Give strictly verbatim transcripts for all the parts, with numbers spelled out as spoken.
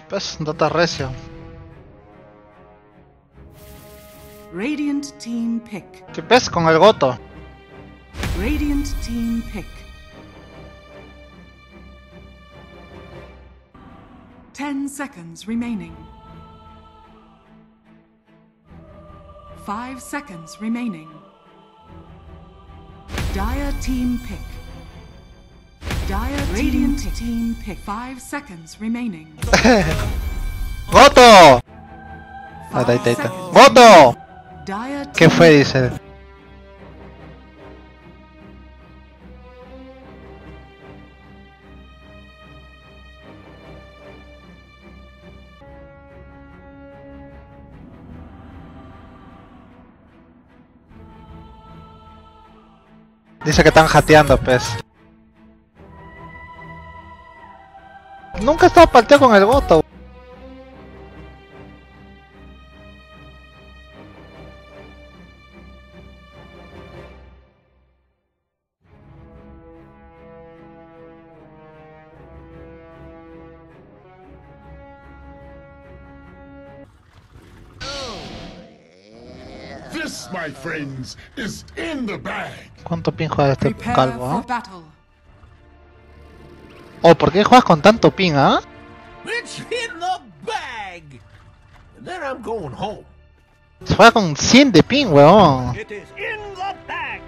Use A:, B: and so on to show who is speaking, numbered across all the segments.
A: Pues, Dota recio.
B: Radiant team pick.
A: ¿Qué pes con el Goto?
B: Radiant team pick. Ten seconds remaining. Five seconds remaining. Dire team pick. Dire Radiant team, team pick. Five seconds remaining.
A: ¡Goto! Ahí está, ahí está, ahí está. ¡Goto!
B: Dire
A: ¿Qué fue? Dice. Dice que están jateando, pues. Nunca he estado palteado con el Goto.
C: This, my friends, is in the bag.
A: ¿Cuánto ping juega este
B: Prepare
A: calvo,
B: for
A: ah?
B: battle.
A: Oh, ¿por qué juegas con tanto ping, ah?
D: It's in the bag. And then I'm going home.
A: Se juega con cien de ping, weón.
D: It is in the bag.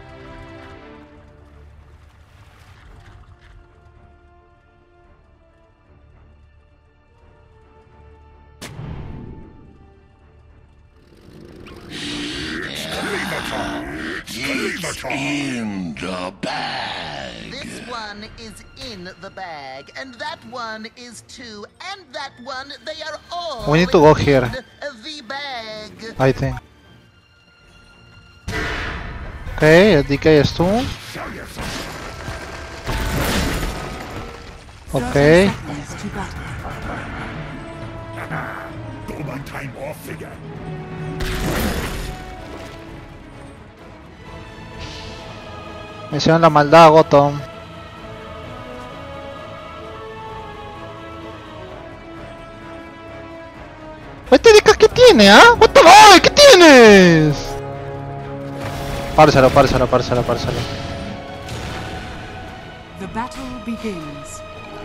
C: In the bag.
E: This one is in the bag, and that one is too, and that one, they are all
A: We need to go here.
E: in the bag.
A: I think. Okay, D K is two. Okay.
B: Seconds to battle.
C: Pull my time off figure.
A: Me hicieron la maldad, Goto. ¿Este D K qué tiene, ah? What the fuck? ¿Qué tienes? Párselo, párselo, párselo, párselo.
B: The battle begins.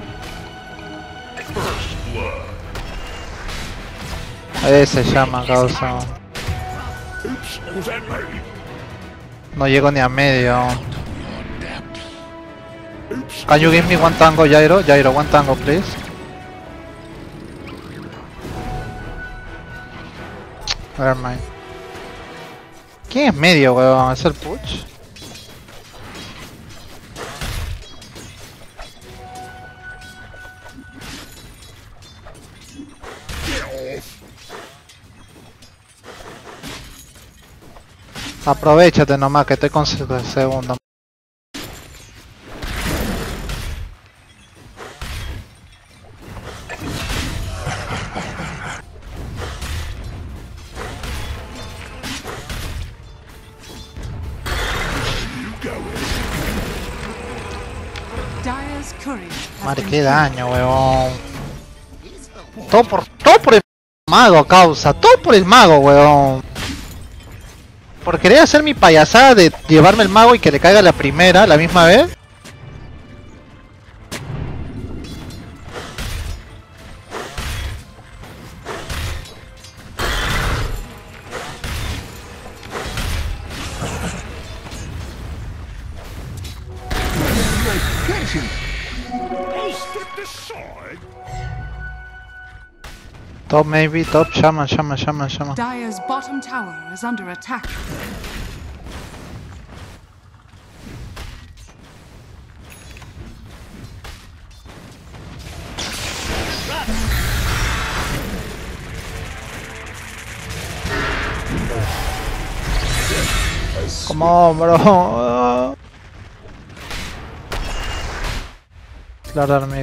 A: Ese se llama, causa.
C: Oops, was that me?
A: No llego ni a medio.
C: Oops.
A: Can you give me one tango, Jairo? Jairo, one tango, please. Never mind. ¿Quién es medio, weón? ¿Es el Puch?
C: Get off.
A: Aprovechate nomás que estoy con segundo.
B: Dire's courier has
A: Madre,
B: been
A: qué daño, weón.
E: He's a
A: Todo por, todo por el mago, causa. Todo por el mago, weón. Por querer hacer mi payasada de llevarme el mago y que le caiga la primera, la misma vez.
C: Step aside.
A: Top maybe, top, shaman, shaman, shaman, shaman.
B: Dire's bottom tower is under attack.
A: Come on, bro. Lord Armit.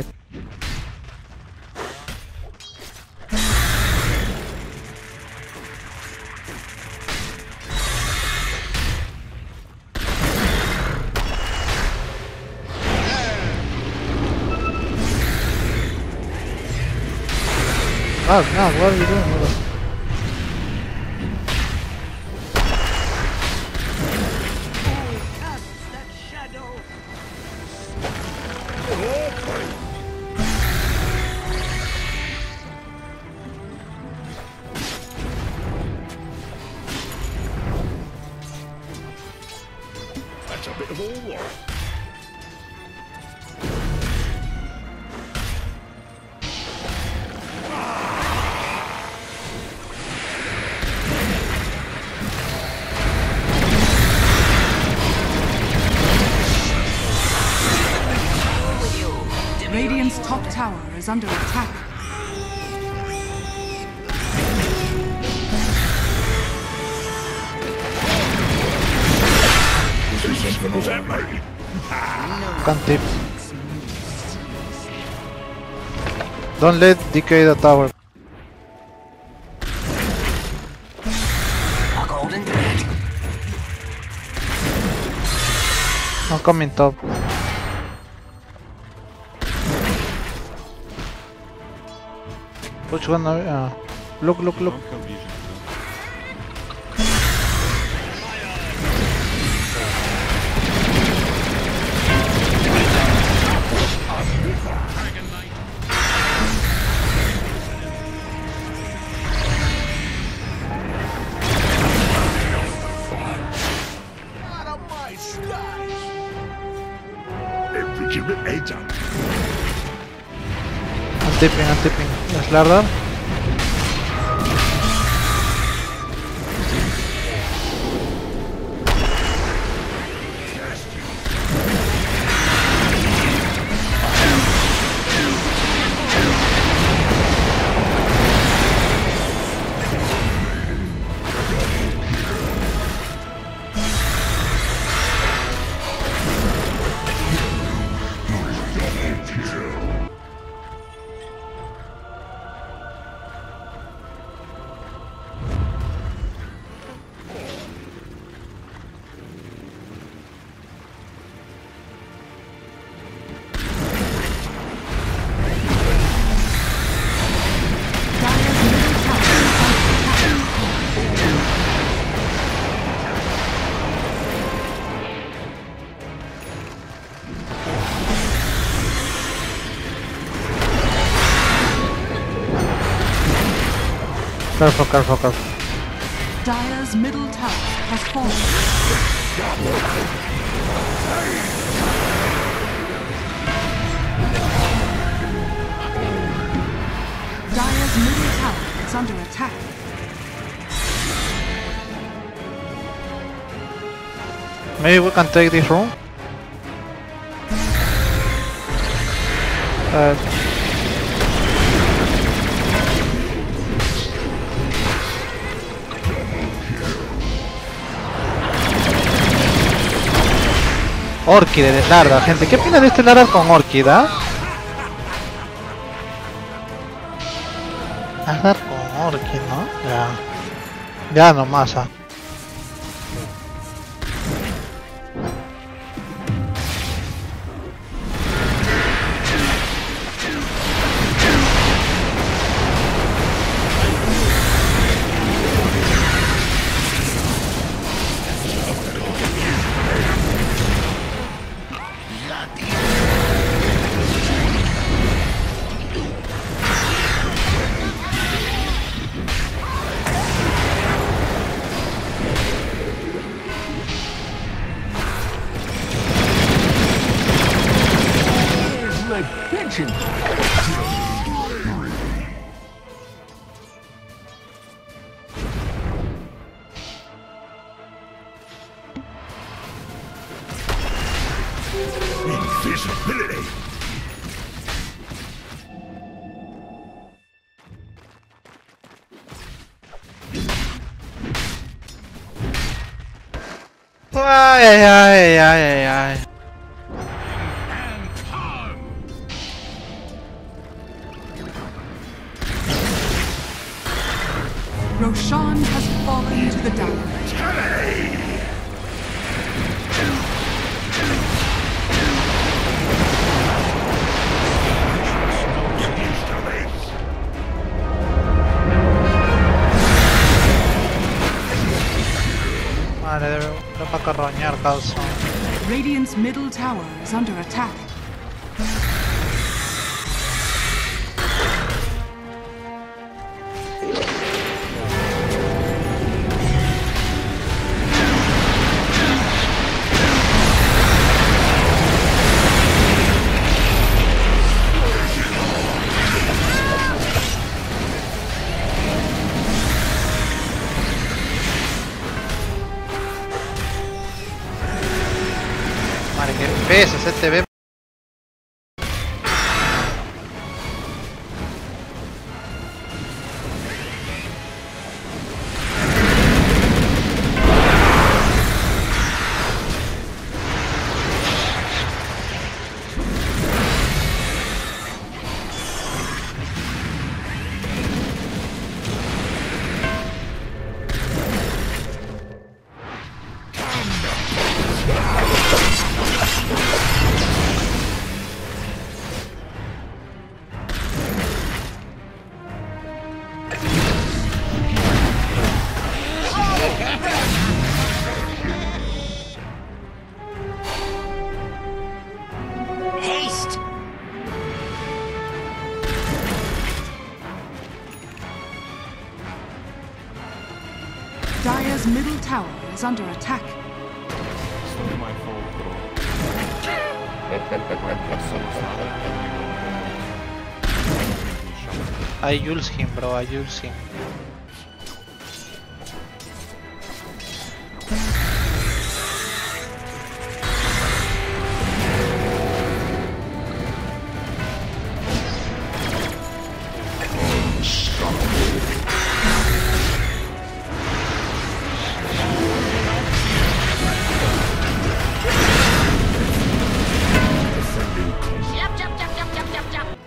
A: Oh no, what are you doing? Hold on.
C: That's a bit of all work.
B: Radiant's top tower is under attack.
C: Was that me?
A: Can't tip. Don't let decay the tower. I'm coming top. Which one are we? Uh, look, look, look.
D: Out of my skies!
C: Every human heads up.
A: I'm tipping, I'm tipping. Let's ladder. Careful, careful, careful.
B: Dire's middle tower has fallen. Dire's middle tower is under attack.
A: Maybe we can take this room. Uh, Orchid de Larda, gente. ¿Qué opinas de este Larda con Orchid, ah? Larda con Orchid, ¿no? Ya. Ya nomás, ah.
D: Pigeon.
C: Invisibility.
A: Ay, ay, ay, ay, ay, ay.
B: Roshan has fallen to the down.
A: carroñar, causa.
B: Radiant's middle tower is under attack.
A: Madre, qué peso es este B.
E: Haste!
B: Dire's middle tower is under attack.
A: I use him, bro, I use him.
E: Jump, jump, jump, jump, jump, jump, jump!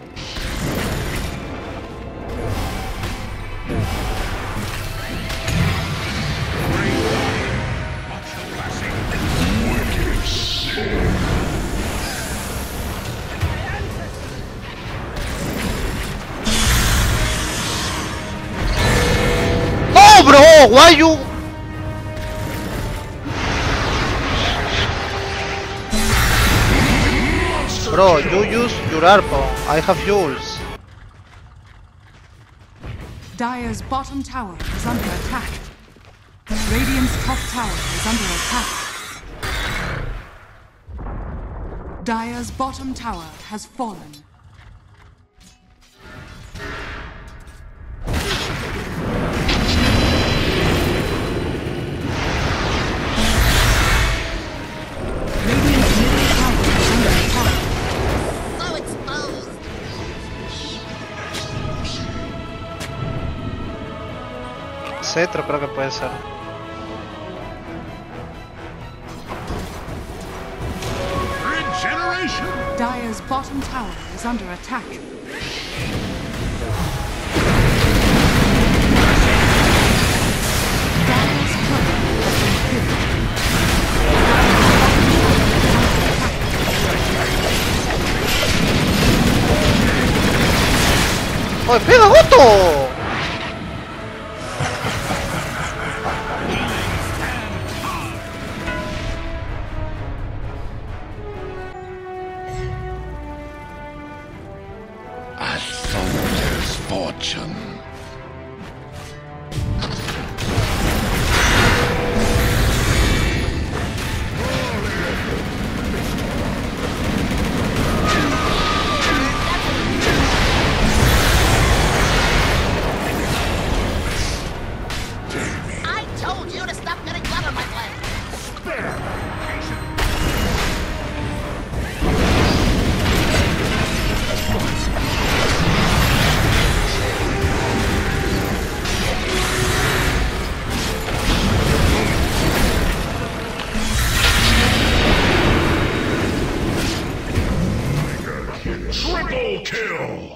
A: No, bro, why you? Bro, you use your arpo. I have yours.
B: Dire's bottom tower is under attack. Radiant's top tower is under attack. Dire's bottom tower has fallen. Radiant's middle tower is under attack.
E: So exposed!
A: Cetro creo que puede ser.
C: Regeneration!
B: Dire's bottom tower is under attack. Dire's turret has been killed.
A: ¡Oh, pega, Goto!
C: A soldier's fortune.
E: I told you to stop getting blood on my plate!
C: Triple kill!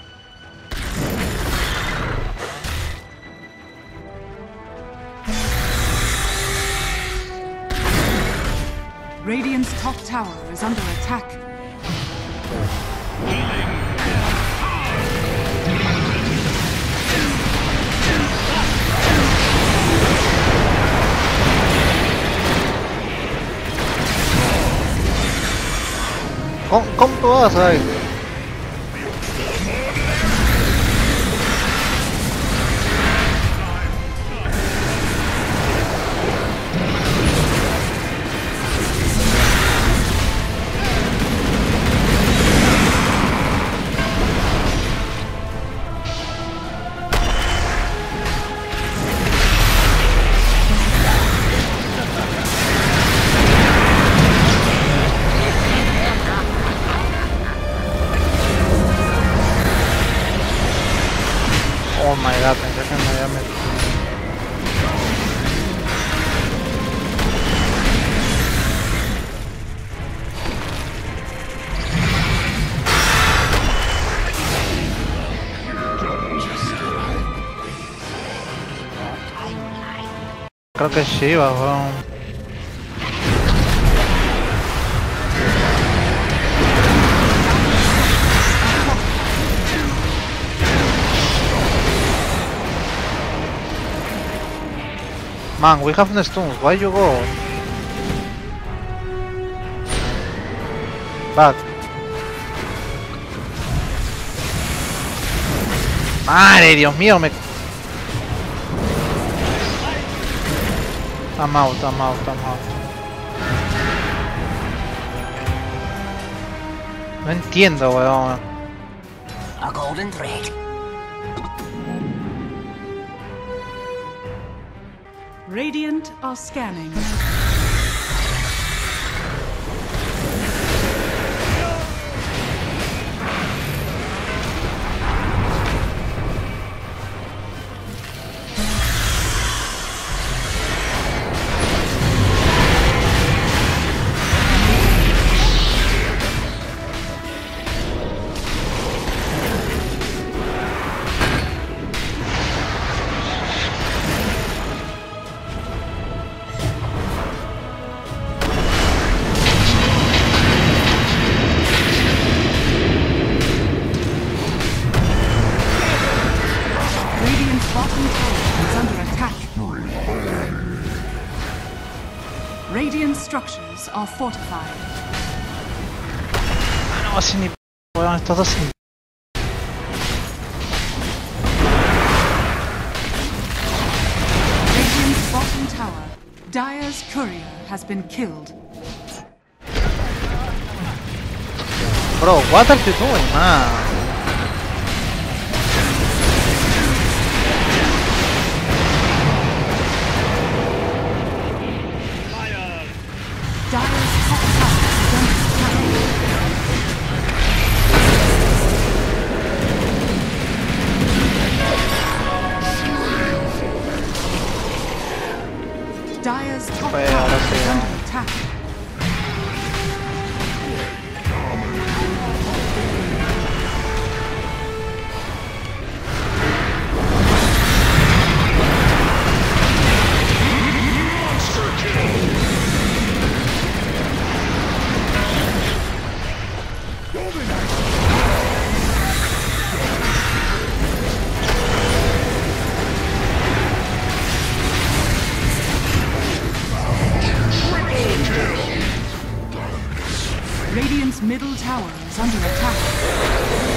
B: Radiant's top tower is under attack.
A: Come, come to us, right? Oh my god, pensé que me había metido. Creo que Shiva, weón. Man, we have the stuns, why you go? Back. Madre, Dios mío, me... I'm out, I'm out, I'm out. No entiendo, weón.
F: A golden thread.
B: Radiant are scanning. Radiant structures are fortified.
A: No, así ni... Weón, estos dos sin...
B: Radiant's bottom tower. Dire's courier has been killed.
A: Bro, what are you doing, man?
B: Dire's top tower is under attack. Dire's top
A: Pues,
B: tower
A: ahora sí,
B: is
A: ¿no?
B: under attack. Radiant's middle tower is under attack.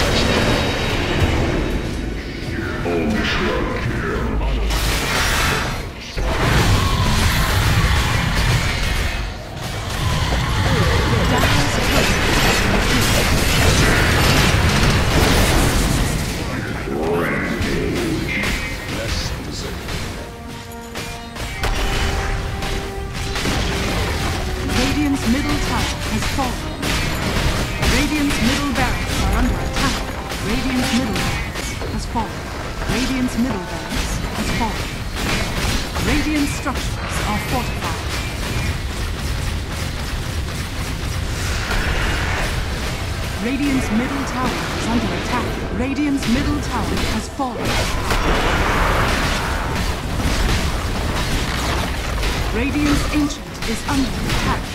B: Radiant's middle tower has fallen. Radiant's middle barracks are under attack. Radiant's middle barracks has fallen. Radiant's middle barracks has fallen. Radiant structures are fortified. Radiant's middle tower is under attack. Radiant's middle tower has fallen. Radiant's ancient is under attack.